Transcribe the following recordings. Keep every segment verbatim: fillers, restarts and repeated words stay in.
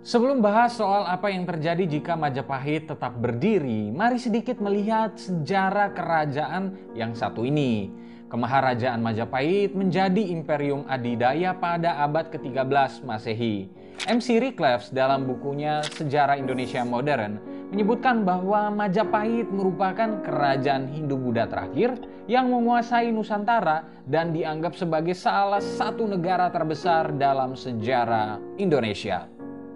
Sebelum bahas soal apa yang terjadi jika Majapahit tetap berdiri, mari sedikit melihat sejarah kerajaan yang satu ini. Kemaharajaan Majapahit menjadi imperium adidaya pada abad ke tiga belas Masehi. M C Reclefs dalam bukunya Sejarah Indonesia Modern menyebutkan bahwa Majapahit merupakan kerajaan Hindu-Buddha terakhir yang menguasai Nusantara dan dianggap sebagai salah satu negara terbesar dalam sejarah Indonesia.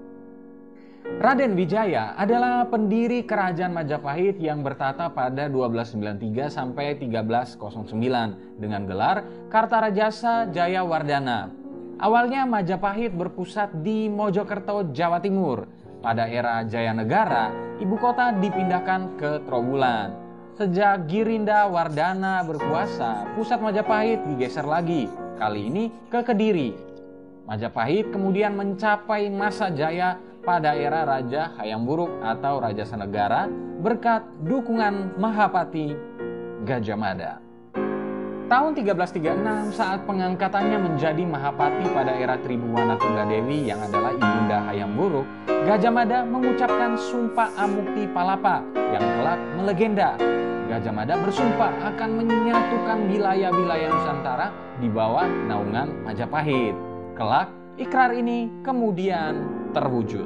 Raden Wijaya adalah pendiri kerajaan Majapahit yang bertata pada dua belas sembilan puluh tiga sampai tiga belas nol sembilan dengan gelar Kartarajasa Jayawardana. Awalnya Majapahit berpusat di Mojokerto, Jawa Timur. Pada era Jayanegara, ibu kota dipindahkan ke Trowulan. Sejak Girinda Wardana berkuasa, pusat Majapahit digeser lagi, kali ini ke Kediri. Majapahit kemudian mencapai masa jaya pada era Raja Hayam Wuruk atau Raja Senegara berkat dukungan Mahapati Gajah Mada. Tahun tiga belas tiga puluh enam saat pengangkatannya menjadi Mahapati pada era Tribhuwana Tunggadewi yang adalah ibunda Hayam Wuruk, Gajah Mada mengucapkan Sumpah Amukti Palapa yang kelak melegenda. Gajah Mada bersumpah akan menyatukan wilayah-wilayah Nusantara di bawah naungan Majapahit. Kelak, ikrar ini kemudian terwujud.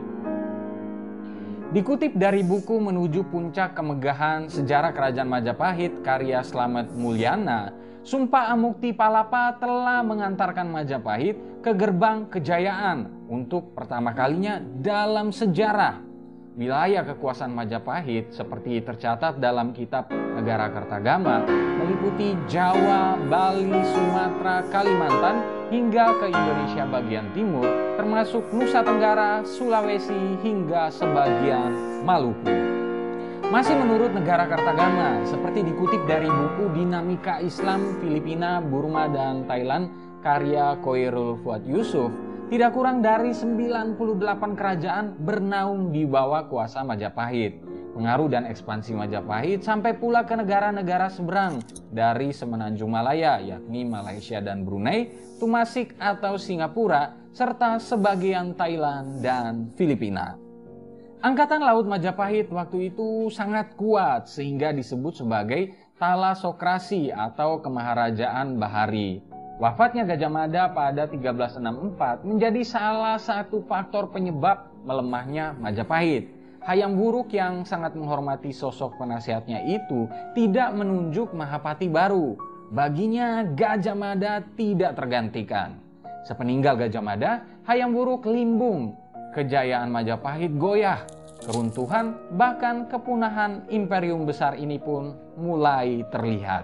Dikutip dari buku Menuju Puncak Kemegahan Sejarah Kerajaan Majapahit karya Slamet Mulyana, Sumpah Amukti Palapa telah mengantarkan Majapahit ke gerbang kejayaan untuk pertama kalinya dalam sejarah. Wilayah kekuasaan Majapahit seperti tercatat dalam kitab Negara Kertagama meliputi Jawa, Bali, Sumatera, Kalimantan hingga ke Indonesia bagian timur termasuk Nusa Tenggara, Sulawesi hingga sebagian Maluku. Masih menurut Negara Kertagama, seperti dikutip dari buku Dinamika Islam Filipina, Burma, dan Thailand karya Khoirul Fuad Yusuf, tidak kurang dari sembilan puluh delapan kerajaan bernaung di bawah kuasa Majapahit. Pengaruh dan ekspansi Majapahit sampai pula ke negara-negara seberang dari Semenanjung Malaya, yakni Malaysia dan Brunei, Tumasik atau Singapura, serta sebagian Thailand dan Filipina. Angkatan Laut Majapahit waktu itu sangat kuat sehingga disebut sebagai Thalassokrasi atau Kemaharajaan Bahari. Wafatnya Gajah Mada pada tiga belas enam puluh empat menjadi salah satu faktor penyebab melemahnya Majapahit. Hayam Wuruk yang sangat menghormati sosok penasihatnya itu tidak menunjuk Mahapati baru. Baginya Gajah Mada tidak tergantikan. Sepeninggal Gajah Mada, Hayam Wuruk limbung. Kejayaan Majapahit goyah. Keruntuhan bahkan kepunahan imperium besar ini pun mulai terlihat.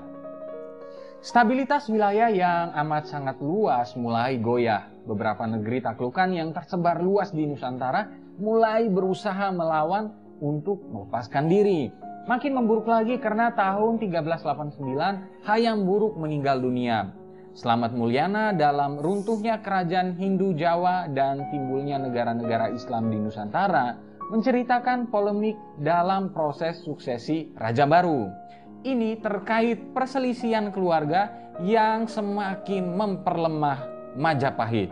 Stabilitas wilayah yang amat sangat luas mulai goyah. Beberapa negeri taklukan yang tersebar luas di Nusantara mulai berusaha melawan untuk melepaskan diri. Makin memburuk lagi karena tahun tiga belas delapan puluh sembilan Hayam Wuruk meninggal dunia. Slamet Mulyana dalam runtuhnya kerajaan Hindu Jawa dan timbulnya negara-negara Islam di Nusantara menceritakan polemik dalam proses suksesi Raja Baru. Ini terkait perselisihan keluarga yang semakin memperlemah Majapahit.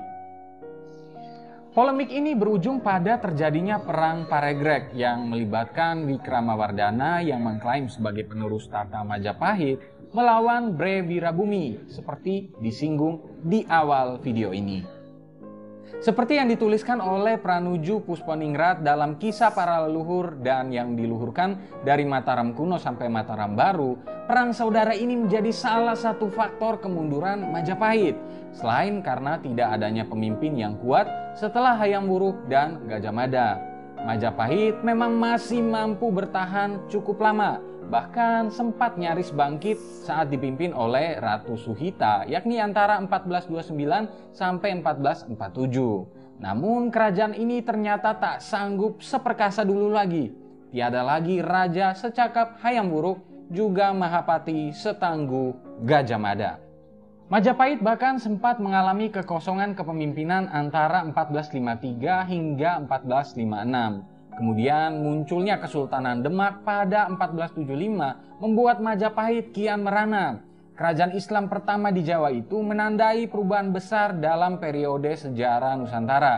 Polemik ini berujung pada terjadinya Perang Paregreg yang melibatkan Wikramawardhana yang mengklaim sebagai penerus tahta Majapahit melawan Bre Wirabumi seperti disinggung di awal video ini. Seperti yang dituliskan oleh Pranuju Pusponingrat dalam Kisah Para Leluhur dan yang diluhurkan dari Mataram kuno sampai Mataram baru, perang saudara ini menjadi salah satu faktor kemunduran Majapahit, selain karena tidak adanya pemimpin yang kuat setelah Hayam Wuruk dan Gajah Mada. Majapahit memang masih mampu bertahan cukup lama, bahkan sempat nyaris bangkit saat dipimpin oleh Ratu Suhita, yakni antara empat belas dua puluh sembilan sampai empat belas empat puluh tujuh. Namun kerajaan ini ternyata tak sanggup seperkasa dulu lagi. Tiada lagi raja secakap Hayam Wuruk, juga Mahapati setangguh Gajah Mada. Majapahit bahkan sempat mengalami kekosongan kepemimpinan antara empat belas lima puluh tiga hingga empat belas lima puluh enam. Kemudian munculnya Kesultanan Demak pada empat belas tujuh puluh lima membuat Majapahit kian merana. Kerajaan Islam pertama di Jawa itu menandai perubahan besar dalam periode sejarah Nusantara,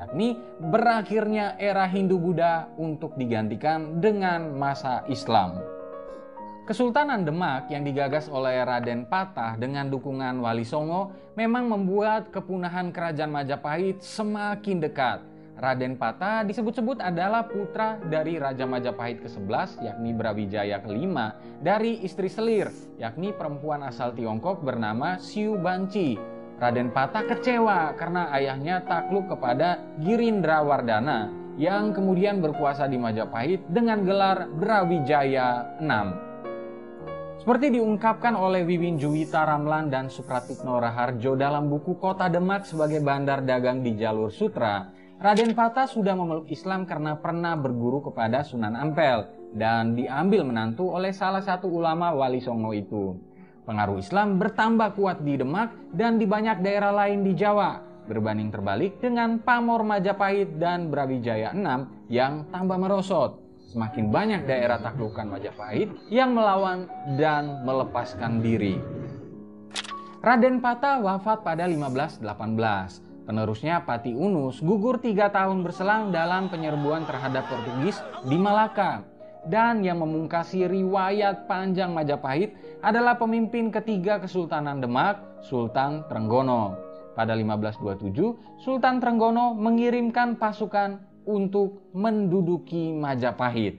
yakni berakhirnya era Hindu-Buddha untuk digantikan dengan masa Islam. Kesultanan Demak yang digagas oleh Raden Patah dengan dukungan Wali Songo memang membuat kepunahan kerajaan Majapahit semakin dekat. Raden Patah disebut-sebut adalah putra dari Raja Majapahit kesebelas yakni Brawijaya kelima dari istri selir yakni perempuan asal Tiongkok bernama Siu Banci. Raden Patah kecewa karena ayahnya takluk kepada Girindrawardhana yang kemudian berkuasa di Majapahit dengan gelar Brawijaya enam. Seperti diungkapkan oleh Wiwin Juwita Ramlan dan Supratikno Raharjo dalam buku Kota Demak sebagai bandar dagang di jalur sutra, Raden Patah sudah memeluk Islam karena pernah berguru kepada Sunan Ampel dan diambil menantu oleh salah satu ulama Wali Songo itu. Pengaruh Islam bertambah kuat di Demak dan di banyak daerah lain di Jawa, berbanding terbalik dengan pamor Majapahit dan Brawijaya enam yang tambah merosot. Semakin banyak daerah taklukan Majapahit yang melawan dan melepaskan diri. Raden Patah wafat pada lima belas delapan belas. Penerusnya Pati Unus gugur tiga tahun berselang dalam penyerbuan terhadap Portugis di Malaka. Dan yang memungkasi riwayat panjang Majapahit adalah pemimpin ketiga Kesultanan Demak, Sultan Trenggono. Pada lima belas dua puluh tujuh, Sultan Trenggono mengirimkan pasukan untuk menduduki Majapahit.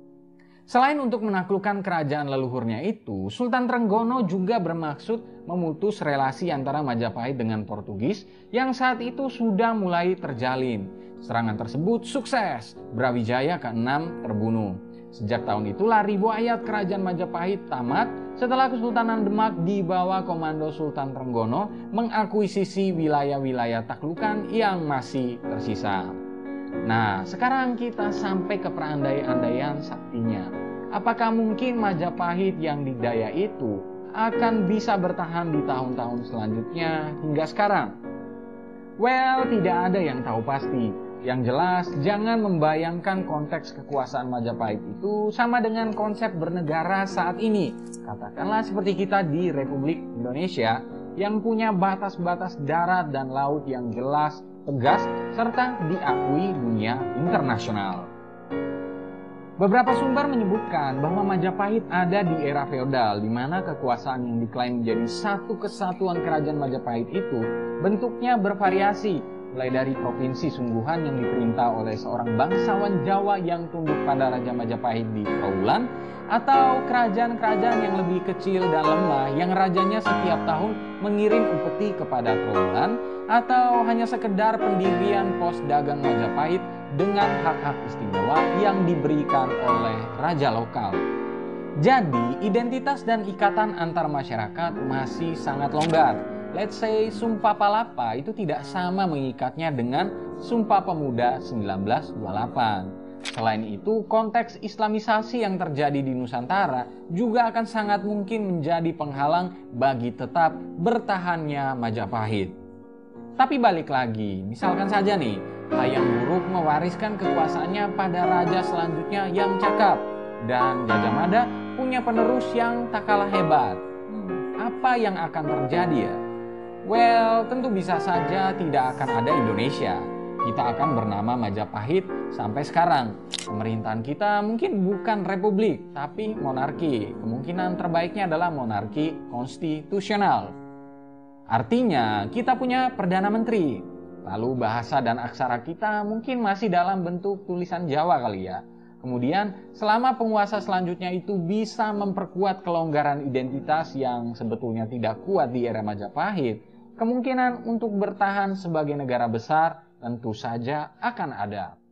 Selain untuk menaklukkan kerajaan leluhurnya itu, Sultan Trenggono juga bermaksud memutus relasi antara Majapahit dengan Portugis yang saat itu sudah mulai terjalin. Serangan tersebut sukses, Brawijaya keenam terbunuh. Sejak tahun itulah riwayat kerajaan Majapahit tamat setelah Kesultanan Demak di bawah komando Sultan Trenggono mengakuisisi wilayah-wilayah taklukan yang masih tersisa. Nah, sekarang kita sampai ke perandai-andaian saktinya. Apakah mungkin Majapahit yang didaya itu akan bisa bertahan di tahun-tahun selanjutnya hingga sekarang? Well, tidak ada yang tahu pasti. Yang jelas, jangan membayangkan konteks kekuasaan Majapahit itu sama dengan konsep bernegara saat ini. Katakanlah seperti kita di Republik Indonesia yang punya batas-batas darat dan laut yang jelas, tegas, serta diakui dunia internasional. Beberapa sumber menyebutkan bahwa Majapahit ada di era feodal, di mana kekuasaan yang diklaim menjadi satu kesatuan kerajaan Majapahit itu bentuknya bervariasi, mulai dari provinsi sungguhan yang diperintah oleh seorang bangsawan Jawa yang tunduk pada Raja Majapahit di Trowulan, atau kerajaan-kerajaan yang lebih kecil dan lemah yang rajanya setiap tahun mengirim upeti kepada Trowulan, atau hanya sekedar pendirian pos dagang Majapahit dengan hak-hak istimewa yang diberikan oleh raja lokal. Jadi, identitas dan ikatan antar masyarakat masih sangat longgar. Let's say Sumpah Palapa itu tidak sama mengikatnya dengan Sumpah Pemuda seribu sembilan ratus dua puluh delapan. Selain itu, konteks Islamisasi yang terjadi di Nusantara juga akan sangat mungkin menjadi penghalang bagi tetap bertahannya Majapahit. Tapi balik lagi, misalkan saja nih, Hayam Wuruk mewariskan kekuasaannya pada raja selanjutnya yang cakap, dan Gajah Mada punya penerus yang tak kalah hebat. Hmm, apa yang akan terjadi ya? Well, tentu bisa saja tidak akan ada Indonesia. Kita akan bernama Majapahit sampai sekarang. Pemerintahan kita mungkin bukan republik, tapi monarki. Kemungkinan terbaiknya adalah monarki konstitusional. Artinya, kita punya Perdana Menteri. Lalu bahasa dan aksara kita mungkin masih dalam bentuk tulisan Jawa kali ya. Kemudian, selama penguasa selanjutnya itu bisa memperkuat kelonggaran identitas yang sebetulnya tidak kuat di era Majapahit, kemungkinan untuk bertahan sebagai negara besar tentu saja akan ada.